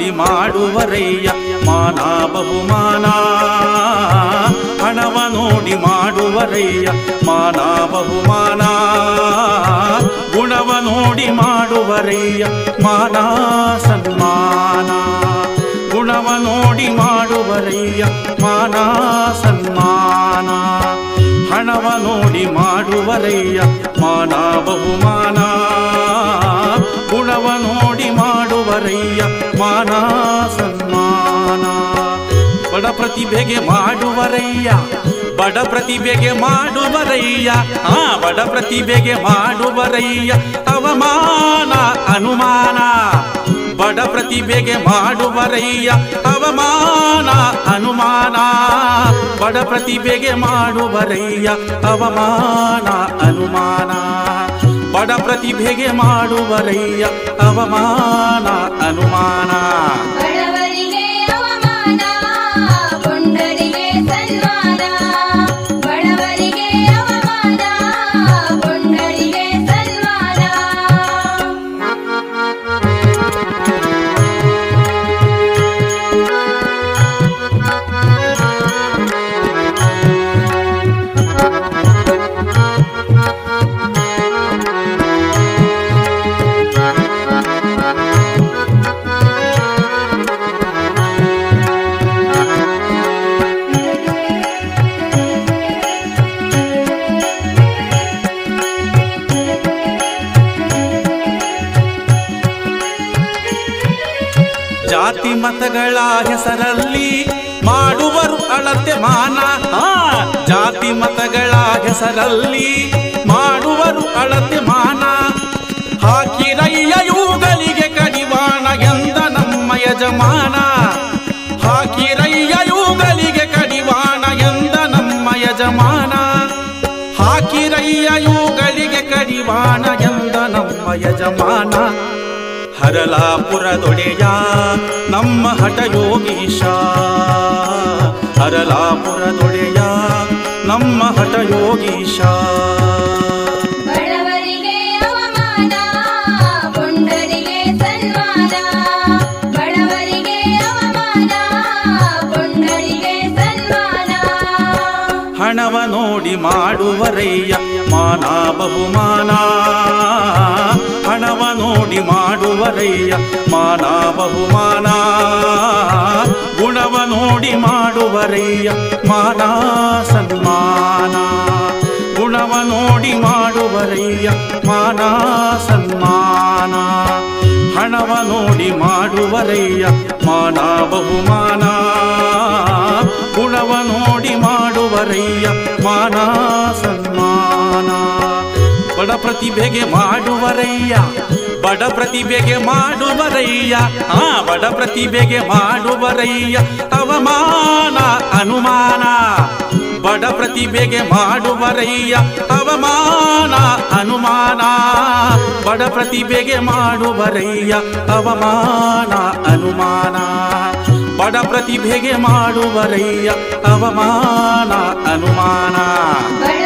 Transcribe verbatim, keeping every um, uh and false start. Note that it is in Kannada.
ನೋಡಿ ಮಾಡುವರಯ್ಯ ಮಾನ ಬಹುಮಾನ ಹಣವ ನೋಡಿ ಮಾಡುವರಯ್ಯ ಮಾನ ಬಹುಮಾನ ಗುಣವ ನೋಡಿ ಮಾಡುವರಯ್ಯ ಮಾನ ಸನ್ಮಾನ ಗುಣವ ನೋಡಿ ಮಾಡುವರಯ್ಯ ಮಾನ ಸನ್ಮಾನ ಹಣವ ನೋಡಿ ಮಾಡುವರಯ್ಯ ಮಾನ ಬಹುಮಾನ ಗುಣವ ನೋಡಿ ಮಾಡುವರಯ್ಯ ಮಾನ ಸನ್ಮಾನ ಬಡ ಪ್ರತಿಭೆಗೆ ಮಾಡುವರಯ್ಯ ಬಡ ಪ್ರತಿಭೆಗೆ ಮಾಡುವರಯ್ಯ ಆ ಬಡ ಪ್ರತಿಭೆಗೆ ಮಾಡುವರಯ್ಯ ಅವಮಾನ ಅನುಮಾನ ಬಡ ಪ್ರತಿಭೆಗೆ ಮಾಡುವರಯ್ಯ ಅವಮಾನ ಅನುಮಾನ ಬಡ ಪ್ರತಿಭೆಗೆ ಮಾಡುವರಯ್ಯ ಅವಮಾನ ಅನುಮಾನ ಬಡ ಪ್ರತಿಭೆಗೆ ಮಾಡುವರಯ್ಯ ಅವಮಾನ ಅನುಮಾನ ಬಡವರಿಗೆ ಅವಮಾನ ಪುಂಡರಿಗೆ ಸನ್ಮಾನ ಬಡವರಿಗೆ ಅವಮಾನ ಪುಂಡರಿಗೆ ಸನ್ಮಾನ ಜಾತಿ ಮತಗಳ ಹೆಸರಲ್ಲಿ ಮಾಡುವರು ಅಳತೆ ಮಾನ ಜಾತಿ ಮತಗಳ ಹೆಸರಲ್ಲಿ ಮಾಡುವರು ಅಳತೆ ಮಾನ ಹಾಕಿರಯ್ಯ ಇವುಗಳಿಗೆ ಕಡಿವಾಣ ಎಂದ ನಮ್ಮ ಯಜಮಾನ ಹಾಕಿರಯ್ಯ ಇವುಗಳಿಗೆ ಕಡಿವಾಣ ಎಂದ ನಮ್ಮ ಯಜಮಾನ ಹಾಕಿರಯ್ಯ ಇವುಗಳಿಗೆ ಕಡಿವಾಣ ಎಂದ ನಮ್ಮ ಯಜಮಾನ ಹರಲಾಪುರದೊಡೆಯ ನಮ್ಮ ಹಠ ಯೋಗೀಶ ಹರಲಾಪುರದೊಡೆಯ ನಮ್ಮ ಹಠ ಯೋಗೀಶ ಬಡವರಿಗೆ ಅವಮಾನ ಪುಂಡರಿಗೆ ಸನ್ಮಾನ ಬಡವರಿಗೆ ಅವಮಾನ ಪುಂಡರಿಗೆ ಸನ್ಮಾನ ಹಣವ ನೋಡಿ ಮಾಡುವರಯ್ಯ ಮಾನ ಬಹುಮಾನ ಹಣವ ನೋಡಿ ಮಾಡುವರಯ್ಯ ಮಾನ ಬಹುಮಾನ ಗುಣವ ನೋಡಿ ಮಾಡುವರಯ್ಯ ಮಾನ ಸನ್ಮಾನ ಗುಣವ ನೋಡಿ ಮಾಡುವರಯ್ಯ ಮಾನ ಸನ್ಮಾನ ಹಣವ ನೋಡಿ ಮಾಡುವರಯ್ಯ ಮಾನ ಬಹುಮಾನ ಗುಣವ ನೋಡಿ ಮಾಡುವರಯ್ಯ ಮಾನ ಸನ್ಮಾನ ಬಡ ಪ್ರತಿಭೆಗೆ ಮಾಡುವರಯ್ಯ ಬಡ ಪ್ರತಿಭೆಗೆ ಮಾಡುವರಯ್ಯ ಆ ಬಡ ಪ್ರತಿಭೆಗೆ ಮಾಡುವರಯ್ಯ ಅವಮಾನ ಅನುಮಾನ ಬಡ ಪ್ರತಿಭೆಗೆ ಮಾಡುವರಯ್ಯ ಅವಮಾನ ಅನುಮಾನ ಬಡ ಪ್ರತಿಭೆಗೆ ಮಾಡುವರಯ್ಯ ಅವಮಾನ ಅನುಮಾನ ಬಡ ಪ್ರತಿಭೆಗೆ ಮಾಡುವರಯ್ಯ ಅವಮಾನ ಅನುಮಾನ